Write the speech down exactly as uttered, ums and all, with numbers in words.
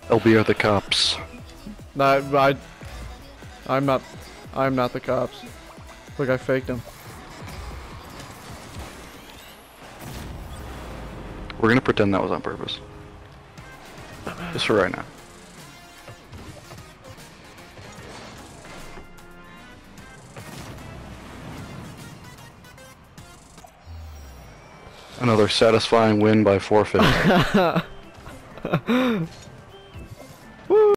L B are the cops. No, I, I'm not, I'm not the cops. Look, I faked him. We're gonna pretend that was on purpose. Just for right now. Another satisfying win by forfeit.